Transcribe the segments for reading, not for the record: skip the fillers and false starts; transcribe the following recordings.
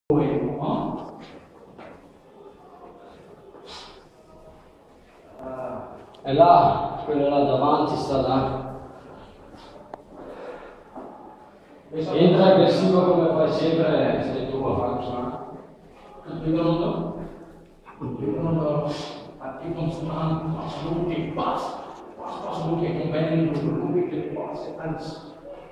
no? E là, quello là davanti sta là. Entra aggressivo come fai sempre, sei tu a fare aqui consumando, passa o que passa o que convém, o que passa antes.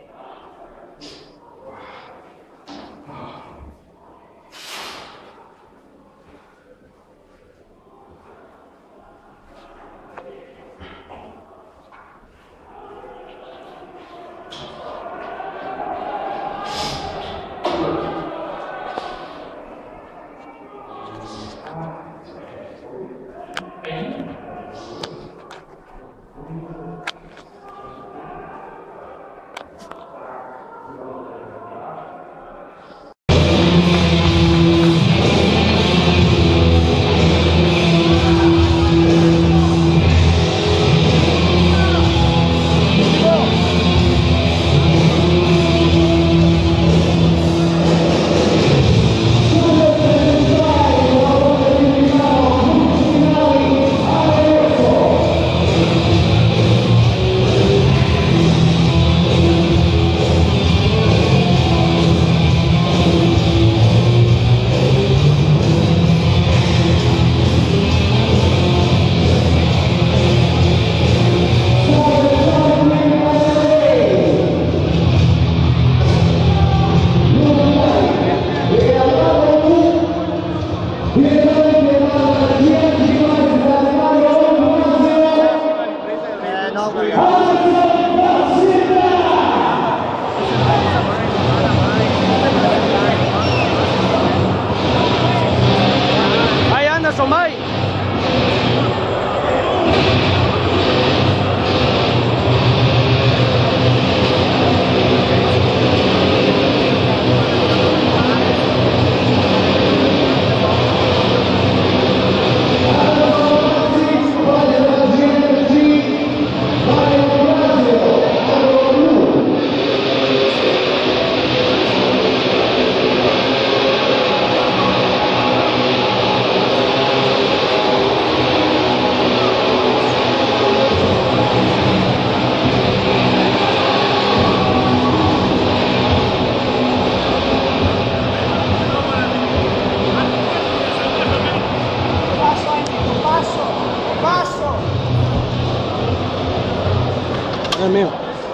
È mio.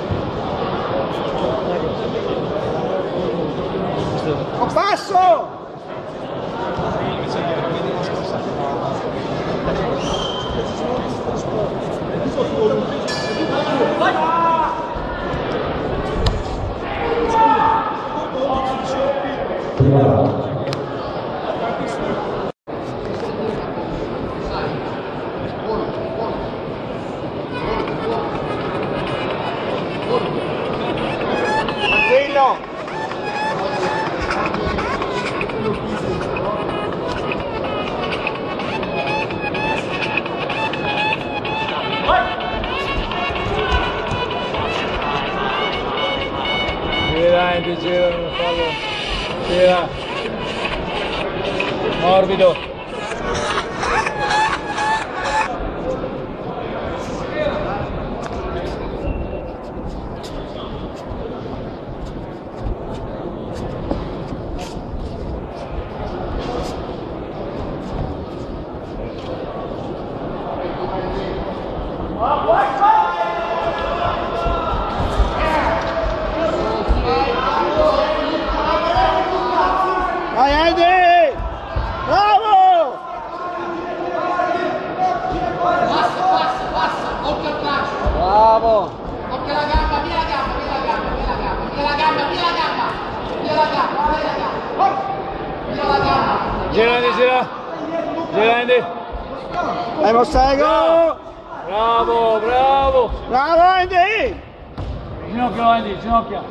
Passo! Gira, non fallo. Gira. Morbido. Vai Andy! Bravo! Passa, occhio al braccio. Bravo! Occhio alla gamba, via la gamba, via la gamba, via la gamba, via la gamba, via la gamba, via la gamba, via la gamba, via la gamba. Gira Andy, gira. Gira Andy. Dai Mossego! Bravo, bravo. Bravo Andy! Ginocchio Andy, ginocchio.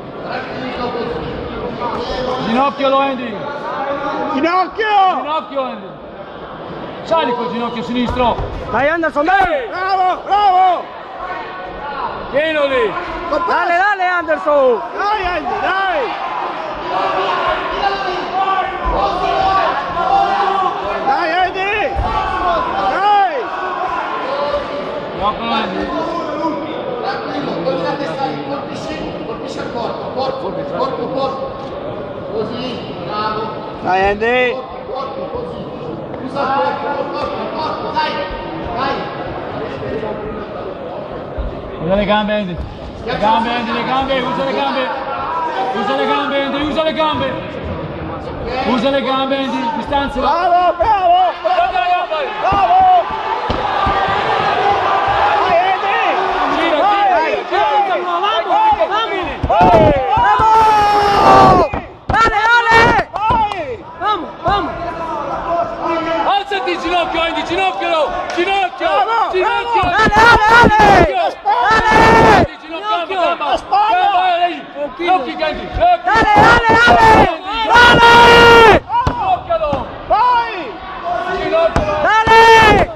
Ginocchio Andy. Ginocchio! Ginocchio Andy. Sali col ginocchio sinistro. Dai Anderson, dai! Bravo, bravo! Pieno lì. Dale, dale Anderson! Dai Andy, dai! Dai Andy! Usa il corpo, dai! Dai! Usa le gambe, Andy. Le gambe, Andy, le gambe, usa le gambe. Usa le gambe, Andy, usa le gambe. Usa le gambe, Andy, distanza. Bravo, bravo! Guarda la gamba! Bravo! Dai Andy! Gira, Dai! gira, Vamos! Dale, dale! Vai! Vamos, vamos! alzati in ginocchio, Andy, ginocchiolo! Ginocchio! Bravo, Ginocchio! bravo. Dale, dale, Ginocchio! dale! Andy, ginocchio, gamba! Spalla! Gamba, lei! Ginocchi, Andy! Dale, dale, dale! Dale! Ginocchialo! Vai! Ginocchialo! Dale!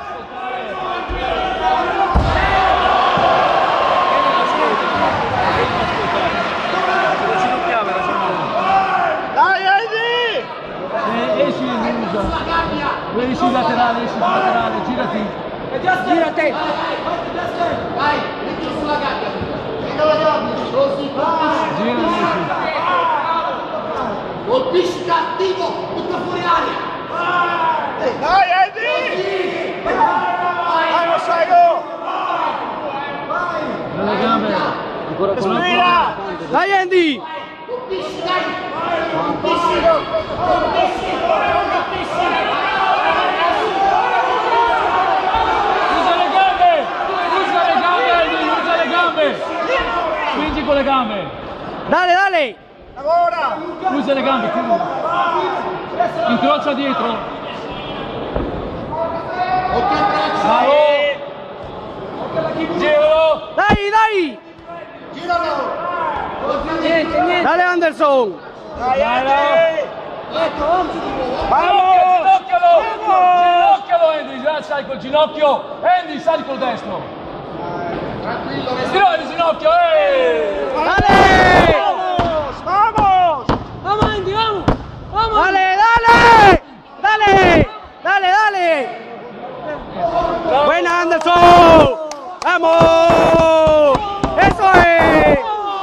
Dai Andy! Esci in uso! Esci laterale, girati! Gírate! Vai, mettilo sulla gabbia! Così, Gira, esci! colpisci cattivo, butta fuori aria! Dai Andy! Vai Mosaico! Le gambe! Ancora con la Respira! Dai Andy! Colpisci, dai! Colpisci! Colpisci! Usa le gambe! Usa le gambe, Andy! Usa le gambe! Spingi con le gambe! Dale, dale! Lavora! Usa le gambe, chiudi! Incrocia dietro! Occhio al braccio! Bravo! Giralo! Dai, dai! Giralo! Niente, niente! Dale Anderson! Dai Andy! Ginocchialo! Vamos! Ginocchialo, Andy! Già sali col ginocchio! Andy, sali col destro! Tranquillo, Tira il ginocchio! Dale! Vamos! Vamos! Vamos Andy, vamos! Vamos! Dale, dale! Dale! Dale, dale! Buena Anderson! ¡Vamos! ¡Eso es!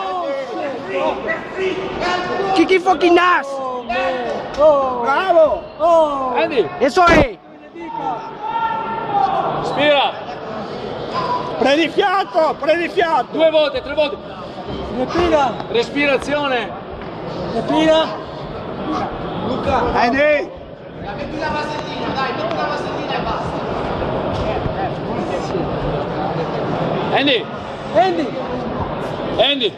Kiki fucking Nash! Bravo! Andy, ¡Eso es! spira! Prendi fiato! Prendi fiato! 2 volte, 3 volte! Respira! Respirazione! Respira! Andy! metti la vasellina, dai, metti la vasellina e basta! Andy! Andy! Andy!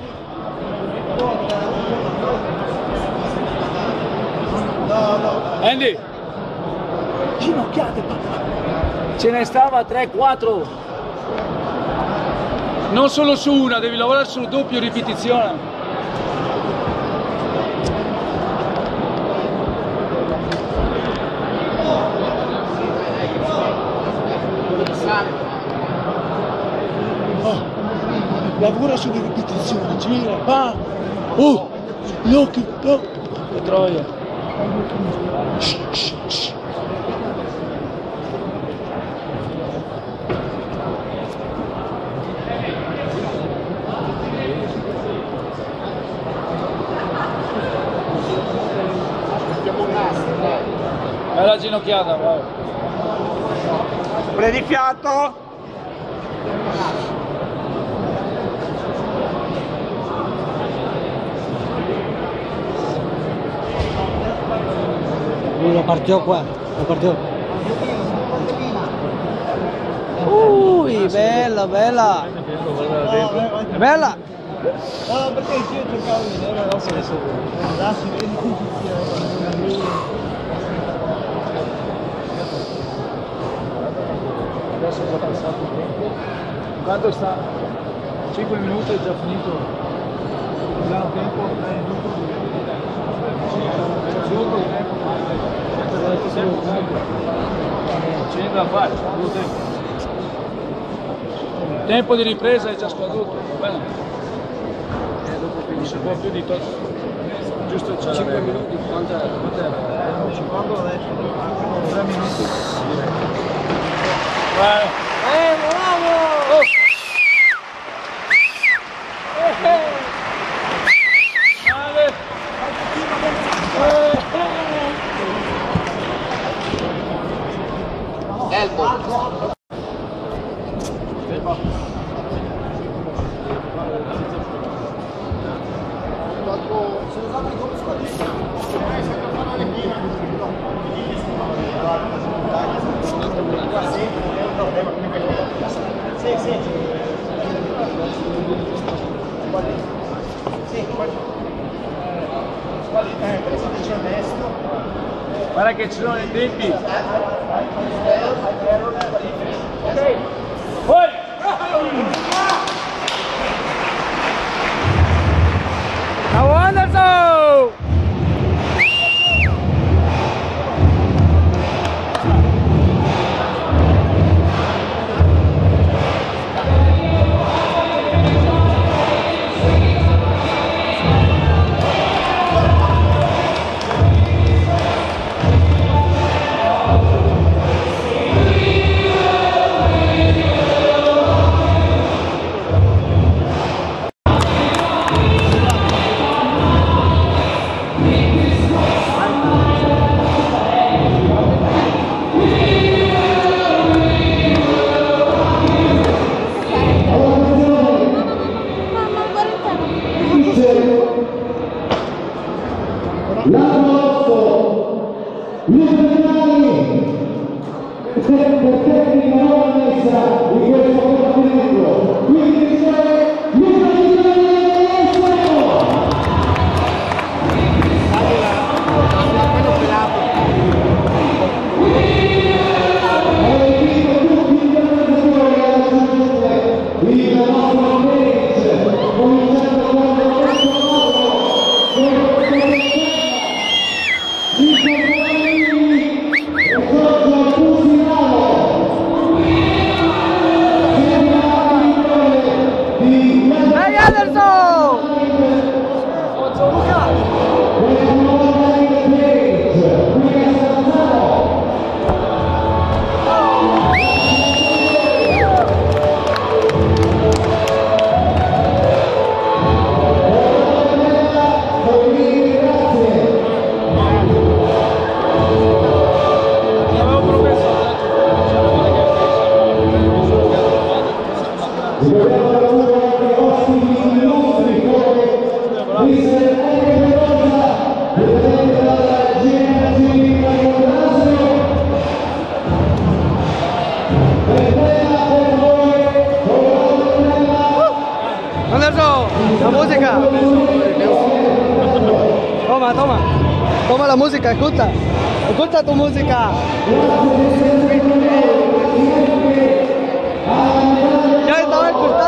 Andy! Ginocchiate! Ce ne stava 3-4! Non solo su una, devi lavorare sul doppio ripetizione! Lavora sulle ripetizioni, gira, va! Gli occhi, no! Che troia! Bella ginocchiata, bravo! Prendi fiato! Lo partió qua, lo partió. Uy, bella, bella. Bella. No, perché io cercavo di vedere adesso Adesso è già passato il tempo. Quanto sta? 5 minuti è già finito. Già un tempo, c'è niente da fare, il tempo di ripresa è già scaduto, va bene? Non si può più di tot. Giusto c'è 5 minuti, quant'era? 50 adesso, 3 minuti. Bravo. Vale. Guarda che ci sono i tempi. Ok. Poi. Bravo Anderson! La música. Toma la música, escucha tu música. Ya estaba escuchando.